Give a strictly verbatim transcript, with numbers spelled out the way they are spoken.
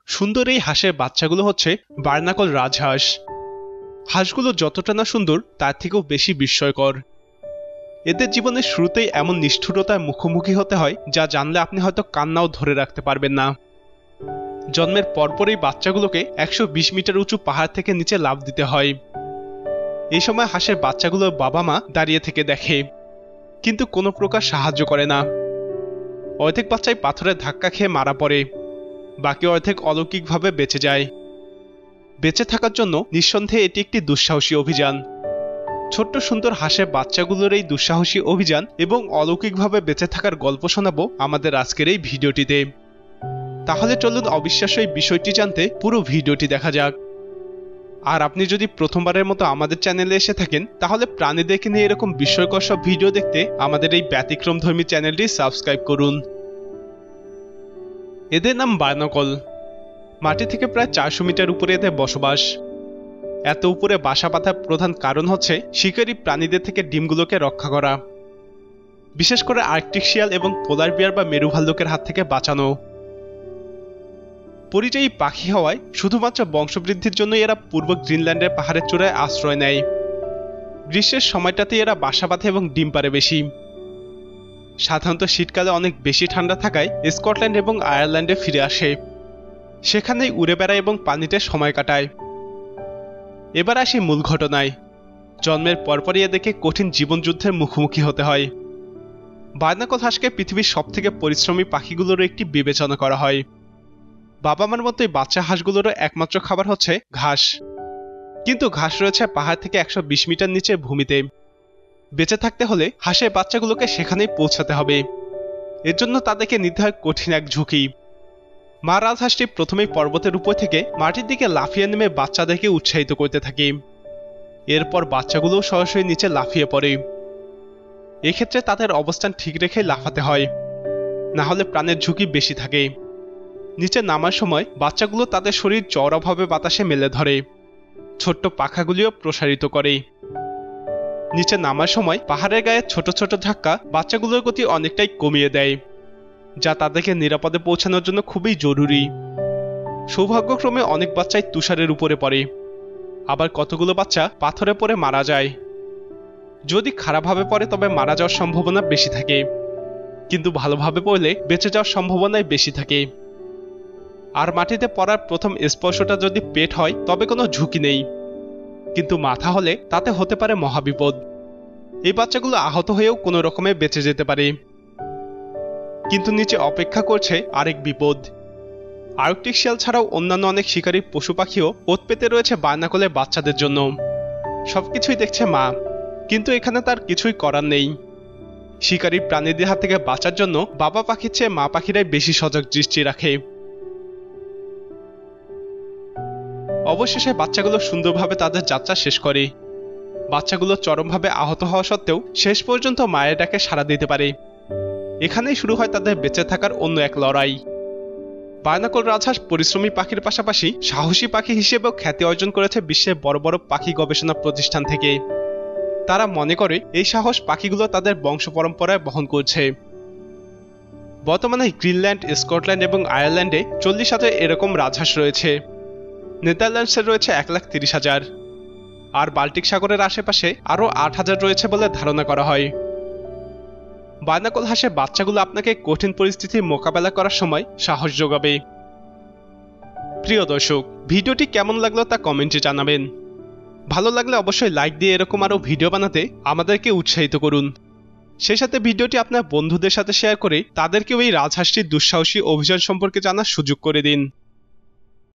সুন্দর এই হাঁসের বাচ্চাগুলো হচ্ছে বার্নাকল রাজহাঁস। হাঁসগুলো যতটা না সুন্দর তার থেকেও বেশি বিস্ময়কর। এদের জীবনের শুরুতেই এমন নিষ্ঠুরতার মুখোমুখি হতে হয় যা জানলে আপনি হয়তো কান্নাও ধরে রাখতে পারবেন না। জন্মের পরপরই বাচ্চাগুলোকে একশো বিশ মিটার উঁচু পাহাড় থেকে নিচে লাফ দিতে হয়। এই সময় হাঁসের বাচ্চাগুলোর বাবা মা দাঁড়িয়ে থেকে দেখে, কিন্তু কোনো প্রকার সাহায্য করে না। অর্ধেক বাচ্চাই পাথরের ধাক্কা খেয়ে মারা পড়ে, বাকি অর্ধেক অলৌকিকভাবে বেঁচে যায়। বেঁচে থাকার জন্য নিঃসন্দেহে এটি একটি দুঃসাহসী অভিযান। ছোট্ট সুন্দর হাঁসের বাচ্চাগুলোর এই দুঃসাহসী অভিযান এবং অলৌকিকভাবে বেঁচে থাকার গল্প শোনাবো আমাদের আজকের এই ভিডিওটিতে। তাহলে চলুন অবিশ্বাস্য এই বিষয়টি জানতে পুরো ভিডিওটি দেখা যাক। আর আপনি যদি প্রথমবারের মতো আমাদের চ্যানেলে এসে থাকেন তাহলে প্রাণীদেরকে নিয়ে এরকম বিস্ময়কর সব ভিডিও দেখতে আমাদের এই ব্যতিক্রমধর্মী চ্যানেলটি সাবস্ক্রাইব করুন। এদের নাম বার্নাকল। মাটি থেকে প্রায় চারশো মিটার উপরে এদের বসবাস। এত উপরে বাসা বাঁধার প্রধান কারণ হচ্ছে শিকারী প্রাণীদের থেকে ডিমগুলোকে রক্ষা করা, বিশেষ করে আর্কটিক শিয়াল এবং পোলার বিয়ার বা মেরু ভাল্লুকের হাত থেকে বাঁচানো। পরিযায়ী পাখি হওয়ায় শুধুমাত্র বংশবৃদ্ধির জন্য এরা পূর্ব গ্রিনল্যান্ডের পাহাড়ের চূড়ায় আশ্রয় নেয়। গ্রীষ্মের সময়টাতে এরা বাসা বাঁধে এবং ডিম পাড়ে বেশি। সাধারণত শীতকালে অনেক বেশি ঠান্ডা থাকায় স্কটল্যান্ড এবং আয়ারল্যান্ডে ফিরে আসে, সেখানেই উড়ে বেড়ায় এবং পানিতে সময় কাটায়। এবার আসি মূল ঘটনায়। জন্মের পরপরই এদেরকে কঠিন জীবনযুদ্ধের মুখোমুখি হতে হয়। বার্নাকল হাঁসকে পৃথিবীর সবথেকে পরিশ্রমী পাখিগুলোর একটি বিবেচনা করা হয়। বাবা মার মতোই বাচ্চা হাঁসগুলোরও একমাত্র খাবার হচ্ছে ঘাস, কিন্তু ঘাস রয়েছে পাহাড় থেকে একশো বিশ মিটার নিচে ভূমিতে। বেঁচে থাকতে হলে হাঁসের বাচ্চাগুলোকে সেখানেই পৌঁছাতে হবে। এর জন্য তাদেরকে নিতে হয় কঠিন এক ঝুঁকি। মা রাজহাঁসটি প্রথমেই পর্বতের উপর থেকে মাটির দিকে লাফিয়ে নেমে বাচ্চাদেরকে উৎসাহিত করতে থাকে। এরপর বাচ্চাগুলোও সরাসরি নিচে লাফিয়ে পড়ে। এক্ষেত্রে তাদের অবস্থান ঠিক রেখে লাফাতে হয়, না হলে প্রাণের ঝুঁকি বেশি থাকে। নিচে নামার সময় বাচ্চাগুলো তাদের শরীর চওড়াভাবে বাতাসে মেলে ধরে, ছোট্ট পাখাগুলিও প্রসারিত করে। নিচে নামার সময় পাহাড়ের গায়ে ছোট ছোট ধাক্কা বাচ্চাগুলোর গতি অনেকটাই কমিয়ে দেয়, যা তাদেরকে নিরাপদে পৌঁছানোর জন্য খুবই জরুরি। সৌভাগ্যক্রমে অনেক বাচ্চাই তুষারের উপরে পড়ে, আবার কতগুলো বাচ্চা পাথরে পড়ে মারা যায়। যদি খারাপভাবে পড়ে তবে মারা যাওয়ার সম্ভাবনা বেশি থাকে, কিন্তু ভালোভাবে পড়লে বেঁচে যাওয়ার সম্ভাবনাই বেশি থাকে। আর মাটিতে পড়ার প্রথম স্পর্শটা যদি পেট হয় তবে কোনো ঝুঁকি নেই, কিন্তু মাথা হলে তাতে হতে পারে মহাবিপদ। এই বাচ্চাগুলো আহত হয়েও কোনো রকমে বেঁচে যেতে পারে, কিন্তু নিচে অপেক্ষা করছে আরেক বিপদ। আর্কটিক শিয়াল ছাড়াও অন্যান্য অনেক শিকারী পশু পাখিও ওত পেতে রয়েছে বার্নাকলের বাচ্চাদের জন্য। সবকিছুই দেখছে মা, কিন্তু এখানে তার কিছুই করার নেই। শিকারী প্রাণীদের হাত থেকে বাঁচার জন্য বাবা পাখির চেয়ে মা পাখিরাই বেশি সজাগ দৃষ্টি রাখে। অবশেষে বাচ্চাগুলো সুন্দরভাবে তাদের যাত্রা শেষ করে। বাচ্চাগুলো চরমভাবে আহত হওয়া সত্ত্বেও শেষ পর্যন্ত মায়ের ডাকে সাড়া দিতে পারে। এখানেই শুরু হয় তাদের বেঁচে থাকার অন্য এক লড়াই। বার্নাকল রাজহাঁস পরিশ্রমী পাখির পাশাপাশি সাহসী পাখি হিসেবেও খ্যাতি অর্জন করেছে বিশ্বের বড় বড় পাখি গবেষণা প্রতিষ্ঠান থেকে। তারা মনে করে এই সাহস পাখিগুলো তাদের বংশ পরম্পরায় বহন করছে। বর্তমানে গ্রিনল্যান্ড, স্কটল্যান্ড এবং আয়ারল্যান্ডে চল্লিশ হাজার এরকম রাজহাঁস রয়েছে। নেদারল্যান্ডসে রয়েছে এক লাখ তিরিশ হাজার, আর বাল্টিক সাগরের আশেপাশে আরও আট হাজার রয়েছে বলে ধারণা করা হয়। বার্নাকল হাঁসের বাচ্চাগুলো আপনাকে কঠিন পরিস্থিতির মোকাবেলা করার সময় সাহস যোগাবে। প্রিয় দর্শক, ভিডিওটি কেমন লাগলো তা কমেন্টে জানাবেন। ভালো লাগলে অবশ্যই লাইক দিয়ে এরকম আরও ভিডিও বানাতে আমাদেরকে উৎসাহিত করুন। সেই সাথে ভিডিওটি আপনার বন্ধুদের সাথে শেয়ার করে তাদেরকেও এই রাজহাঁসটির দুঃসাহসী অভিযান সম্পর্কে জানার সুযোগ করে দিন।